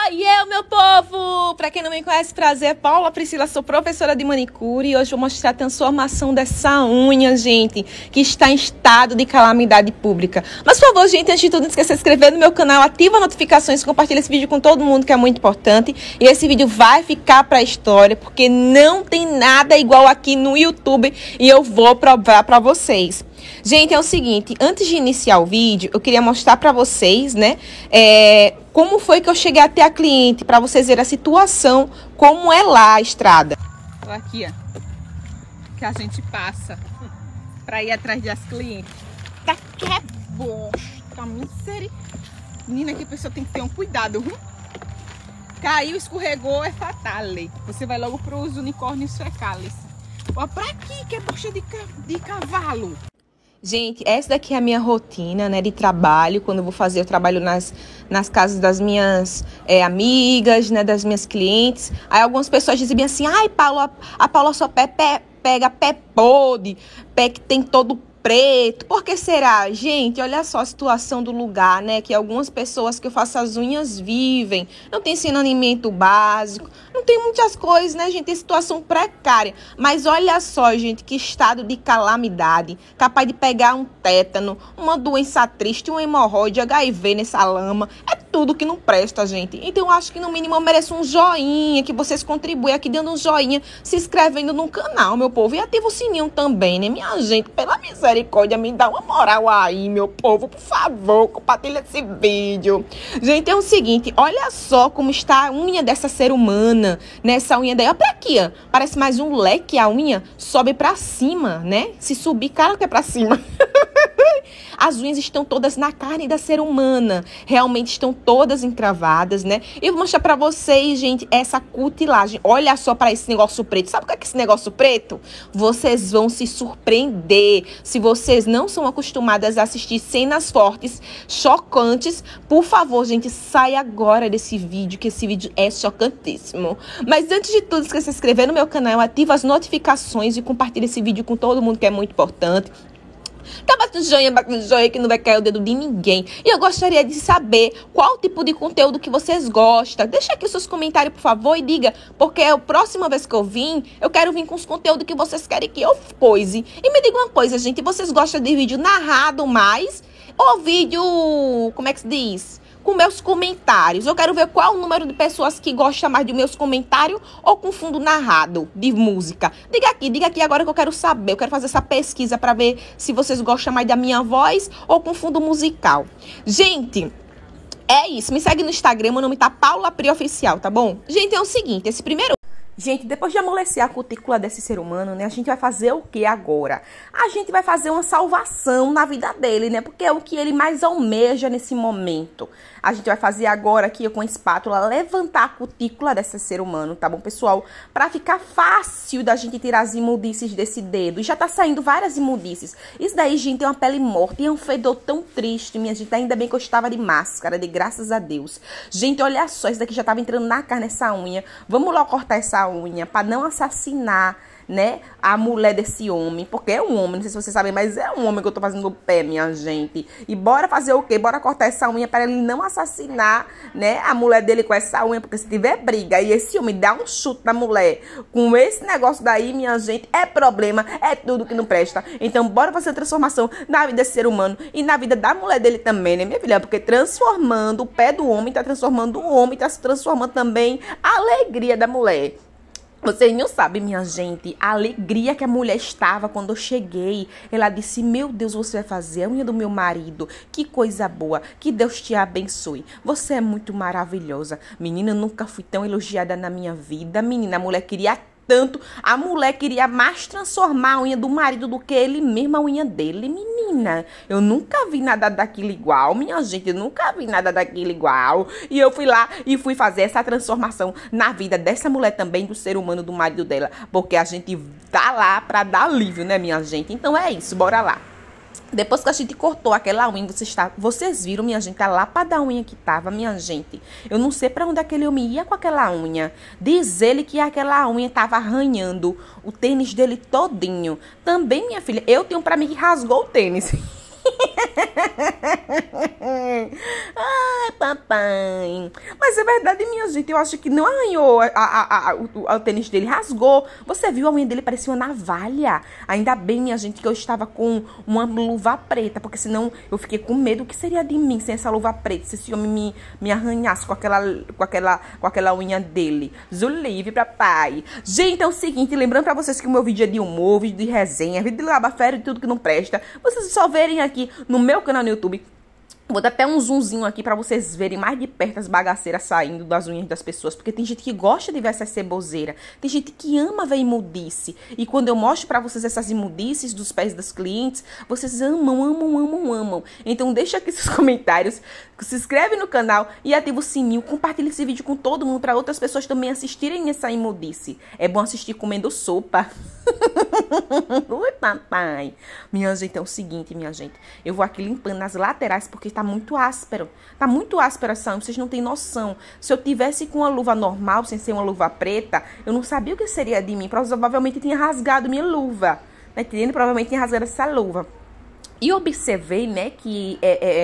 Oiê, meu povo! Pra quem não me conhece, prazer, Paula Priscila, sou professora de manicure e hoje vou mostrar a transformação dessa unha, gente, que está em estado de calamidade pública. Mas, por favor, gente, antes de tudo, não esqueça de se inscrever no meu canal, ativa as notificações, compartilha esse vídeo com todo mundo, que é muito importante. E esse vídeo vai ficar pra história, porque não tem nada igual aqui no YouTube e eu vou provar pra vocês. Gente, é o seguinte, antes de iniciar o vídeo, eu queria mostrar pra vocês, né, como foi que eu cheguei até a cliente, pra vocês verem a situação, como é lá a estrada. Olha aqui, ó, que a gente passa pra ir atrás das clientes. Tá que é bosta, misericórdia. Menina, que a pessoa tem que ter um cuidado, viu? Caiu, escorregou, é fatal. Você vai logo pros unicórnios fecales. Ó, pra aqui, que é bosta de cavalo. Gente, essa daqui é a minha rotina, né, de trabalho, quando eu vou fazer, eu trabalho nas casas das minhas amigas, né, das minhas clientes. Aí algumas pessoas dizem assim, ai, Paula, a Paula só pega pé podre, pé que tem todo preto. Por que será? Gente, olha só a situação do lugar, né, que algumas pessoas que eu faço as unhas vivem, não tem saneamento básico, não tem muitas coisas, né, gente, tem situação precária. Mas olha só, gente, que estado de calamidade, capaz de pegar um tétano, uma doença triste, uma hemorroide, HIV nessa lama, é tudo que não presta, gente. Então eu acho que no mínimo eu mereço um joinha, que vocês contribuem aqui dando um joinha, se inscrevendo no canal, meu povo, e ativa o sininho também, né, minha gente, pela misericórdia, me dá uma moral aí, meu povo, por favor, compartilha esse vídeo. Gente, é o seguinte, olha só como está a unha dessa ser humana, né, essa unha daí, olha pra aqui, ó, parece mais um leque, a unha sobe pra cima, né, se subir, cara, que é pra cima. As unhas estão todas na carne da ser humana, realmente estão todas encravadas, né? Eu vou mostrar pra vocês, gente, essa cutilagem. Olha só pra esse negócio preto. Sabe o que é esse negócio preto? Vocês vão se surpreender. Se vocês não são acostumadas a assistir cenas fortes, chocantes, por favor, gente, sai agora desse vídeo, que esse vídeo é chocantíssimo. Mas antes de tudo, esqueça de se inscrever no meu canal, ativa as notificações e compartilha esse vídeo com todo mundo, que é muito importante. Tá batendo joinha que não vai cair o dedo de ninguém. E eu gostaria de saber qual tipo de conteúdo que vocês gostam. Deixa aqui os seus comentários, por favor, e diga, porque a próxima vez que eu vim, eu quero vir com os conteúdos que vocês querem que eu coise. E me diga uma coisa, gente, vocês gostam de vídeo narrado mais ou vídeo, como é que se diz? Com meus comentários. Eu quero ver qual o número de pessoas que gosta mais de meus comentários ou com fundo narrado de música. Diga aqui agora que eu quero saber. Eu quero fazer essa pesquisa para ver se vocês gostam mais da minha voz ou com fundo musical. Gente, é isso. Me segue no Instagram, meu nome tá Paula Pri Oficial, tá bom? Gente, é o seguinte, esse primeiro... Gente, depois de amolecer a cutícula desse ser humano, né, a gente vai fazer o que agora? A gente vai fazer uma salvação na vida dele, né, porque é o que ele mais almeja nesse momento. A gente vai fazer agora aqui com a espátula, levantar a cutícula desse ser humano, tá bom, pessoal? Pra ficar fácil da gente tirar as imundícies desse dedo. E já tá saindo várias imundícies. Isso daí, gente, é uma pele morta e é um fedor tão triste, minha gente. Ainda bem que eu estava de máscara, de graças a Deus. Gente, olha só, isso daqui já tava entrando na carne, essa unha. Vamos lá cortar essa unha para não assassinar, né, a mulher desse homem, porque é um homem, não sei se vocês sabem, mas é um homem que eu tô fazendo o pé, minha gente. E bora fazer o quê? Bora cortar essa unha para ele não assassinar, né, a mulher dele com essa unha, porque se tiver briga e esse homem dá um chute na mulher com esse negócio daí, minha gente, é problema, é tudo que não presta. Então bora fazer a transformação na vida desse ser humano e na vida da mulher dele também, né, minha filha? Porque transformando o pé do homem, tá transformando o homem, tá se transformando também a alegria da mulher. Vocês não sabem, minha gente, a alegria que a mulher estava quando eu cheguei. Ela disse, meu Deus, você vai fazer a unha do meu marido. Que coisa boa, que Deus te abençoe. Você é muito maravilhosa. Menina, eu nunca fui tão elogiada na minha vida. Menina, a mulher queria tanto, a mulher queria mais transformar a unha do marido do que ele mesmo, a unha dele. Menina, eu nunca vi nada daquilo igual, minha gente, eu nunca vi nada daquilo igual. E eu fui lá e fui fazer essa transformação na vida dessa mulher também, do ser humano, do marido dela, porque a gente tá lá pra dar alívio, né, minha gente? Então é isso, bora lá. Depois que a gente cortou aquela unha, vocês viram, minha gente, a lapa da unha que tava, minha gente. Eu não sei pra onde aquele homem ia com aquela unha. Diz ele que aquela unha tava arranhando o tênis dele todinho. Também, minha filha, eu tenho pra mim que rasgou o tênis. Ai, papai. Mas é verdade, minha gente. Eu acho que não arranhou. O tênis dele rasgou. Você viu, a unha dele parecia uma navalha. Ainda bem, minha gente, que eu estava com uma luva preta. Porque senão eu fiquei com medo. O que seria de mim sem essa luva preta? Se esse homem me arranhasse com aquela unha dele. Zulive, papai. Gente, é o seguinte. Lembrando pra vocês que o meu vídeo é de humor, vídeo de resenha, vídeo de labafério e tudo que não presta. Vocês só verem aqui no meu canal no YouTube. Vou dar até um zoomzinho aqui pra vocês verem mais de perto as bagaceiras saindo das unhas das pessoas. Porque tem gente que gosta de ver essas ceboseiras. Tem gente que ama ver imundice. E quando eu mostro pra vocês essas imundices dos pés das clientes, vocês amam. Então deixa aqui seus comentários, se inscreve no canal e ativa o sininho. Compartilha esse vídeo com todo mundo pra outras pessoas também assistirem essa imundice. É bom assistir comendo sopa. Ui, papai. Minha gente, é o seguinte, minha gente. Eu vou aqui limpando nas laterais porque tá muito áspero. Tá muito áspera essa unha, vocês não têm noção. Se eu tivesse com uma luva normal, sem ser uma luva preta, eu não sabia o que seria de mim. Provavelmente tinha rasgado minha luva. Tá entendendo? Provavelmente tinha rasgado essa luva. E observei, né, que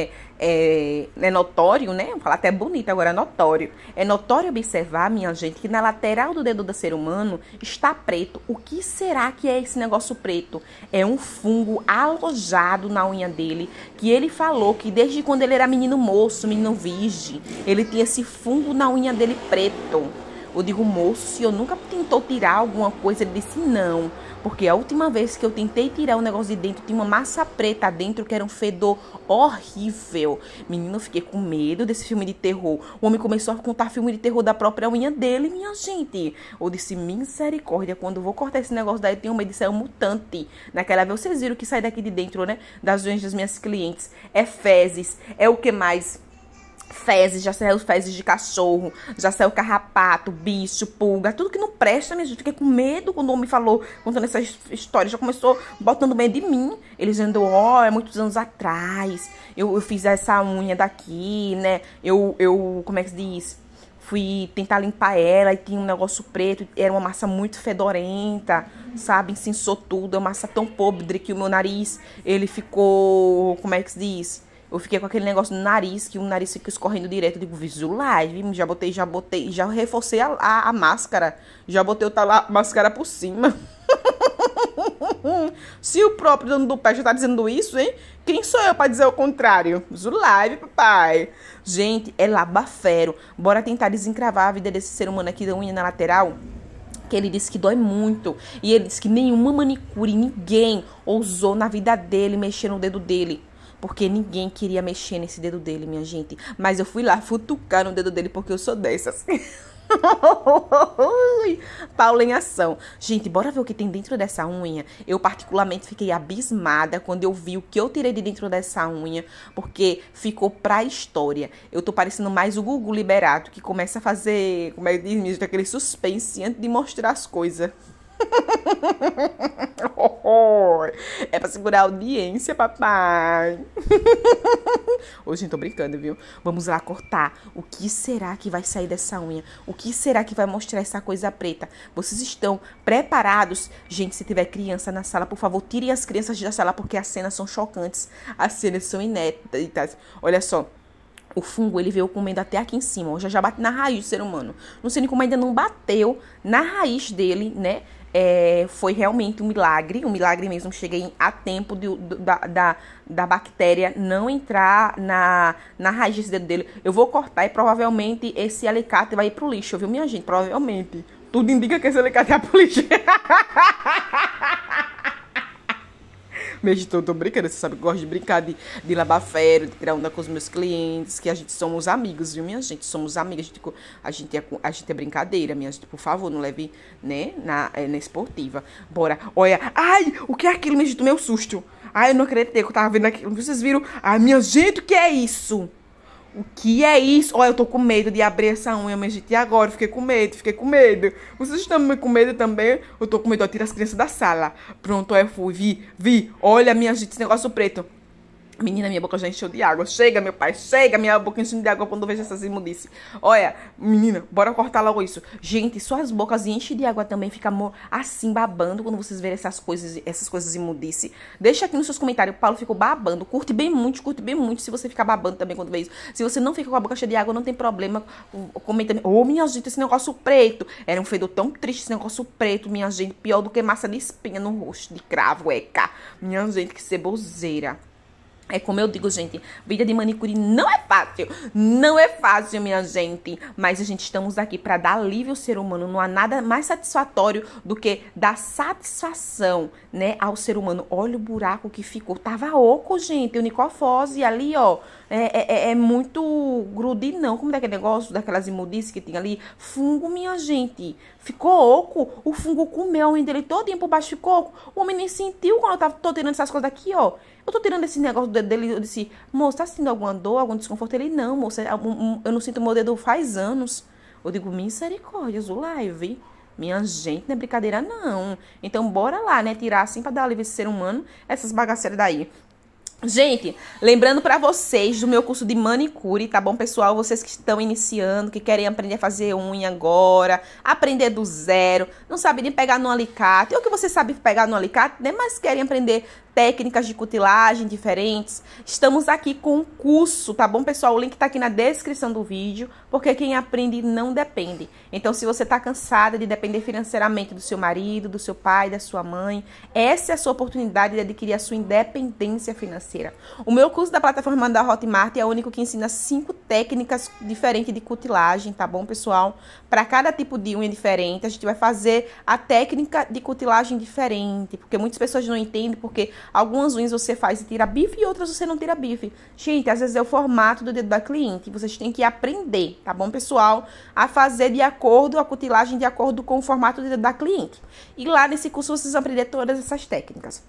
é notório, né? Vou falar até bonito agora, é notório. É notório observar, minha gente, que na lateral do dedo do ser humano está preto. O que será que é esse negócio preto? É um fungo alojado na unha dele, que ele falou que desde quando ele era menino moço, menino virgem, ele tinha esse fungo na unha dele preto. Eu digo, moço, se eu nunca tentou tirar alguma coisa, ele disse não. Porque a última vez que eu tentei tirar um negócio de dentro, tinha uma massa preta dentro que era um fedor horrível. Menino, eu fiquei com medo desse filme de terror. O homem começou a contar filme de terror da própria unha dele, minha gente. Eu disse, misericórdia, quando eu vou cortar esse negócio daí, eu tenho medo de sair um mutante. Naquela vez, vocês viram que sai daqui de dentro, né? Das unhas das minhas clientes. É fezes, é o que mais? Fezes, já saiu fezes de cachorro, já saiu carrapato, bicho, pulga, tudo que não presta, minha gente. Fiquei com medo quando o homem falou, contando essa história, já começou botando medo de mim. Ele dizendo, ó, é muitos anos atrás, eu fiz essa unha daqui, né, como é que se diz? Fui tentar limpar ela e tinha um negócio preto, era uma massa muito fedorenta, sabe, insensou tudo, é uma massa tão podre que o meu nariz, ele ficou, como é que se diz? Eu fiquei com aquele negócio no nariz, que o nariz fica escorrendo direto. Eu digo, visualize, já reforcei a máscara. Já botei a máscara por cima. Se o próprio dono do pé já tá dizendo isso, hein? Quem sou eu pra dizer o contrário? Visualize, papai. Gente, é labafero. Bora tentar desencravar a vida desse ser humano aqui da unha na lateral? Que ele disse que dói muito. E ele disse que nenhuma manicure, ninguém ousou na vida dele mexer no dedo dele. Porque ninguém queria mexer nesse dedo dele, minha gente. Mas eu fui lá futucar no dedo dele porque eu sou dessas. Paula em ação. Gente, bora ver o que tem dentro dessa unha. Eu particularmente fiquei abismada quando eu vi o que eu tirei de dentro dessa unha. Porque ficou pra história. Eu tô parecendo mais o Gugu Liberato, que começa a fazer, como é que diz, aquele suspense antes de mostrar as coisas. É pra segurar a audiência, papai. Hoje eu tô brincando, viu? Vamos lá cortar. O que será que vai sair dessa unha? O que será que vai mostrar essa coisa preta? Vocês estão preparados? Gente, se tiver criança na sala, por favor, tirem as crianças da sala, porque as cenas são chocantes. As cenas são inéditas. Olha só. O fungo, ele veio comendo até aqui em cima. Ó, já bate na raiz do ser humano. Não sei nem como ainda não bateu na raiz dele, né? Foi realmente um milagre mesmo. Cheguei a tempo da bactéria não entrar na raiz desse dedo dele. Eu vou cortar e provavelmente esse alicate vai ir pro lixo, viu, minha gente? Provavelmente. Tudo indica que esse alicate vai pro lixo. Mesmo tô brincando, você sabe que eu gosto de brincar de labafério, de tirar onda com os meus clientes, que a gente somos amigos, viu, minha gente? Somos amigas, a gente é brincadeira, minha gente, por favor, não leve, né, na esportiva. Bora, olha, ai, o que é aquilo, minha gente? Tomei um susto. Ai, eu não acreditei que eu tava vendo aquilo, vocês viram? Ai, minha gente, o que é isso? O que é isso? Olha, eu tô com medo de abrir essa unha, minha gente. E agora? Fiquei com medo. Vocês estão com medo também? Eu tô com medo. Tira as crianças da sala. Pronto, eu fui. Vi. Olha, minha gente, esse negócio preto. Menina, minha boca já encheu de água. Chega, meu pai, chega. Minha boca encheu de água quando eu vejo essas imundices. Olha, menina, bora cortar logo isso. Gente, suas bocas enchem de água também. Fica assim, babando quando vocês verem essas coisas imundices. Deixa aqui nos seus comentários. O Paulo ficou babando. Curte bem muito se você ficar babando também quando vê isso. Se você não fica com a boca cheia de água, não tem problema. Comenta. Ô, minha gente, esse negócio preto. Era um fedor tão triste esse negócio preto, minha gente. Pior do que massa de espinha no rosto, de cravo, eca. Minha gente, que ceboseira. É como eu digo, gente, vida de manicure não é fácil. Não é fácil, minha gente. Mas a gente estamos aqui para dar alívio ao ser humano. Não há nada mais satisfatório do que dar satisfação, né, ao ser humano. Olha o buraco que ficou. Tava oco, gente. Unicofose ali, ó. É muito grudinho, como daquele negócio, daquelas imundices que tinha ali. Fungo, minha gente. Ficou oco. O fungo comeu a unha dele todinho por baixo, ficou oco. O homem nem sentiu quando eu tô tirando essas coisas daqui, ó. Eu tô tirando esse negócio dele, eu disse, moço, tá sentindo alguma dor, algum desconforto? Ele, não, moça, eu não sinto meu dedo faz anos. Eu digo, misericórdia, Zulaive. Minha gente, não é brincadeira, não. Então, bora lá, né, tirar assim pra dar alívio a esse ser humano, essas bagaceiras daí. Gente, lembrando pra vocês do meu curso de manicure, tá bom, pessoal? Vocês que estão iniciando, que querem aprender a fazer unha agora, aprender do zero, não sabem nem pegar no alicate, ou que você sabe pegar no alicate, né? Mas querem aprender técnicas de cutilagem diferentes. Estamos aqui com um curso, tá bom, pessoal? O link tá aqui na descrição do vídeo, porque quem aprende não depende. Então, se você tá cansada de depender financeiramente do seu marido, do seu pai, da sua mãe, essa é a sua oportunidade de adquirir a sua independência financeira. O meu curso da plataforma da Hotmart é o único que ensina 5 técnicas diferentes de cutilagem, tá bom, pessoal? Para cada tipo de unha diferente, a gente vai fazer a técnica de cutilagem diferente, porque muitas pessoas não entendem, porque algumas unhas você faz e tira bife e outras você não tira bife. Gente, às vezes é o formato do dedo da cliente. Vocês têm que aprender, tá bom, pessoal? A fazer de acordo, a cutilagem de acordo com o formato do dedo da cliente. E lá nesse curso vocês vão aprender todas essas técnicas.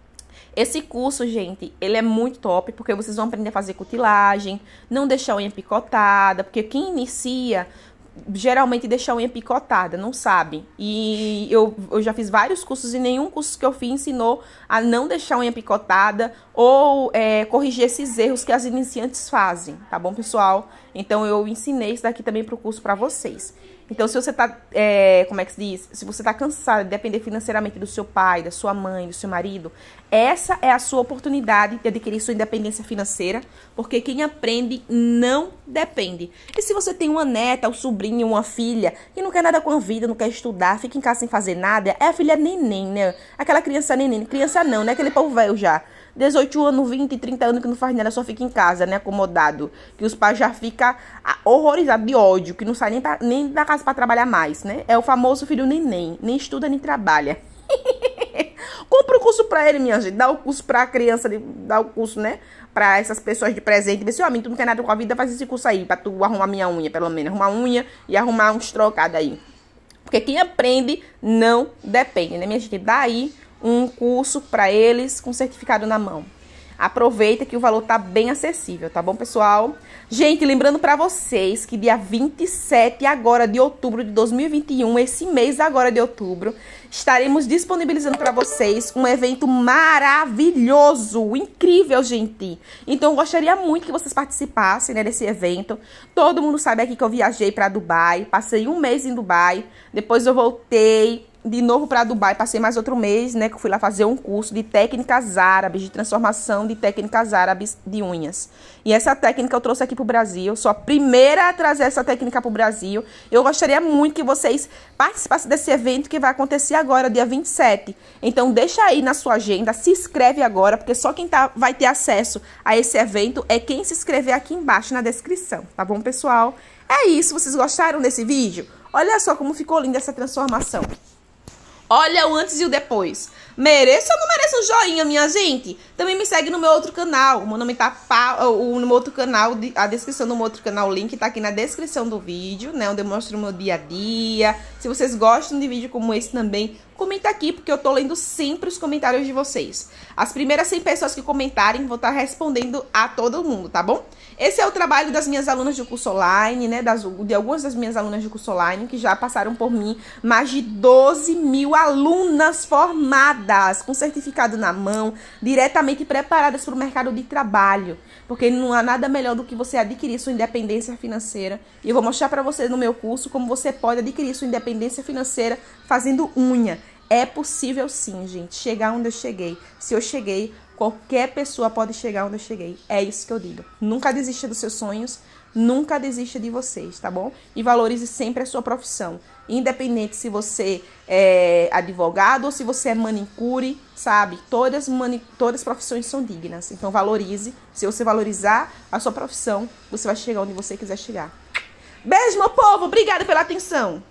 Esse curso, gente, ele é muito top, porque vocês vão aprender a fazer cutilagem, não deixar a unha picotada, porque quem inicia geralmente deixa a unha picotada, não sabe. E eu já fiz vários cursos e nenhum curso que eu fiz ensinou a não deixar a unha picotada ou corrigir esses erros que as iniciantes fazem, tá bom, pessoal? Então, eu ensinei isso daqui também pro curso pra vocês. Então, se você tá, como é que se diz? Se você tá cansado de depender financeiramente do seu pai, da sua mãe, do seu marido, essa é a sua oportunidade de adquirir sua independência financeira, porque quem aprende não depende. E se você tem uma neta, um sobrinho, uma filha, que não quer nada com a vida, não quer estudar, fica em casa sem fazer nada, é a filha neném, né? Aquela criança neném. Criança não, né? Aquele povo velho já. 18 anos, 20, 30 anos que não faz nada, só fica em casa, né, acomodado. Que os pais já ficam horrorizados de ódio, que não sai nem da casa pra trabalhar mais, né? É o famoso filho neném, nem estuda nem trabalha. Compra o curso pra ele, minha gente. Dá o curso pra criança, dá o curso, né, pra essas pessoas de presente. Vê se, amigo, tu não quer nada com a vida, faz esse curso aí, pra tu arrumar minha unha, pelo menos. Arrumar unha e arrumar uns trocados aí. Porque quem aprende não depende, né, minha gente? Daí um curso para eles com certificado na mão. Aproveita que o valor tá bem acessível, tá bom, pessoal? Gente, lembrando para vocês que dia 27 agora de outubro de 2021, esse mês agora de outubro, estaremos disponibilizando para vocês um evento maravilhoso, incrível, gente. Então, eu gostaria muito que vocês participassem, né, desse evento. Todo mundo sabe aqui que eu viajei para Dubai, passei um mês em Dubai, depois eu voltei de novo para Dubai, passei mais outro mês, né, que eu fui lá fazer um curso de técnicas árabes, de transformação de técnicas árabes de unhas. E essa técnica eu trouxe aqui pro Brasil, sou a primeira a trazer essa técnica pro Brasil. Eu gostaria muito que vocês participassem desse evento que vai acontecer agora, dia 27. Então, deixa aí na sua agenda, se inscreve agora, porque só quem vai ter acesso a esse evento é quem se inscrever aqui embaixo na descrição, tá bom, pessoal? É isso, vocês gostaram desse vídeo? Olha só como ficou linda essa transformação. Olha o antes e o depois. Mereço ou não mereço um joinha, minha gente? Também me segue no meu outro canal. O meu nome tá no meu outro canal, a descrição do meu outro canal, o link tá aqui na descrição do vídeo, né? Onde eu mostro o meu dia a dia. Se vocês gostam de vídeo como esse também, comenta aqui, porque eu tô lendo sempre os comentários de vocês. As primeiras 100 pessoas que comentarem, vou estar respondendo a todo mundo, tá bom? Esse é o trabalho das minhas alunas de curso online, né? De algumas das minhas alunas de curso online que já passaram por mim. Mais de 12 mil alunas formadas, com certificado na mão, diretamente preparadas para o mercado de trabalho. Porque não há nada melhor do que você adquirir sua independência financeira. E eu vou mostrar para vocês no meu curso como você pode adquirir sua independência financeira fazendo unha. É possível sim, gente, chegar onde eu cheguei. Se eu cheguei, qualquer pessoa pode chegar onde eu cheguei. É isso que eu digo. Nunca desista dos seus sonhos, nunca desista de vocês, tá bom? E valorize sempre a sua profissão. Independente se você é advogado ou se você é manicure, sabe? Todas as profissões são dignas. Então valorize. Se você valorizar a sua profissão, você vai chegar onde você quiser chegar. Beijo, meu povo. Obrigada pela atenção.